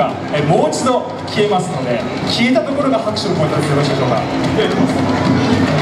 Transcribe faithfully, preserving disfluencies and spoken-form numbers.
が、えもう一度消えますので、消えたところが拍手のポイントです。よろしいでしょうか。では、いきます。